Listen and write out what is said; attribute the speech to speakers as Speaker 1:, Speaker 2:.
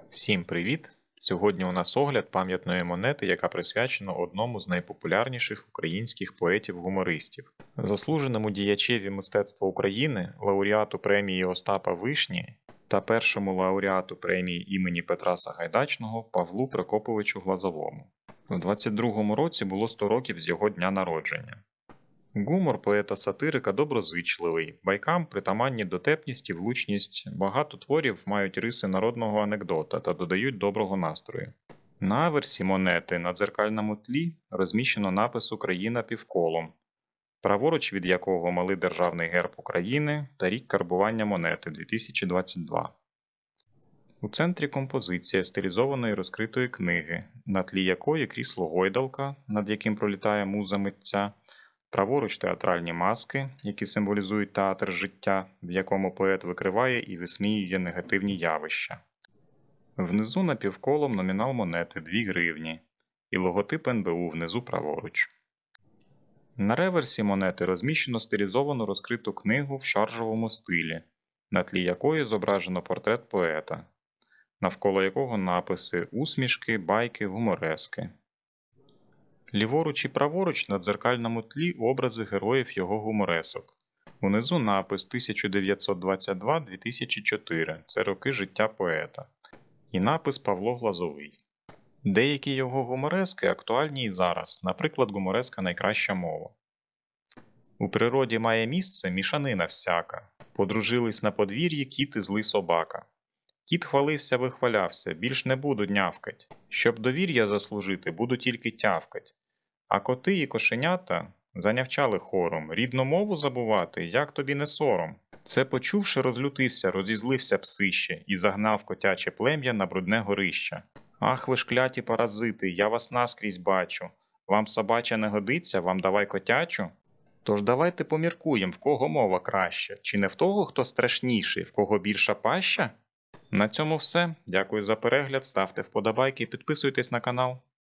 Speaker 1: Всім привіт! Сьогодні у нас огляд пам'ятної монети, яка присвячена одному з найпопулярніших українських поетів-гумористів. Заслуженому діячеві мистецтва України, лауреату премії Остапа Вишні та першому лауреату премії імені Петра Сагайдачного Павлу Прокоповичу Глазовому. У 22-му році було 100 років з його дня народження. Гумор поета-сатирика доброзичливий, байкам притаманні дотепність і влучність, багато творів мають риси народного анекдота та додають доброго настрою. На аверсі монети на дзеркальному тлі розміщено напис «Україна півколом», праворуч від якого малий державний герб України та рік карбування монети 2022. У центрі композиція стилізованої розкритої книги, на тлі якої крісло гойдалка, над яким пролітає муза митця, праворуч театральні маски, які символізують театр життя, в якому поет викриває і висміює негативні явища. Внизу напівколом номінал монети 2 гривні і логотип НБУ внизу праворуч. На реверсі монети розміщено стилізовану розкриту книгу в шаржовому стилі, на тлі якої зображено портрет поета, навколо якого написи «Усмішки», «Байки», «Гуморески». Ліворуч і праворуч на дзеркальному тлі образи героїв його гуморесок. Унизу напис 1922-2004 – це роки життя поета. І напис Павло Глазовий. Деякі його гуморески актуальні і зараз, наприклад, гумореска «Найкраща мова». У природі має місце мішанина всяка. Подружились на подвір'ї кіт і злий собака. Кіт хвалився, вихвалявся, більш не буду нявкать. Щоб довір'я заслужити, буду тільки тявкать. А коти і кошенята занявчали хором. Рідну мову забувати, як тобі не сором. Це почувши, розлютився, розізлився псище і загнав котяче плем'я на брудне горище. Ах ви ж кляті паразити, я вас наскрізь бачу. Вам собача не годиться, вам давай котячу? Тож давайте поміркуєм, в кого мова краща, чи не в того, хто страшніший, в кого більша паща? На цьому все. Дякую за перегляд, ставте вподобайки і підписуйтесь на канал.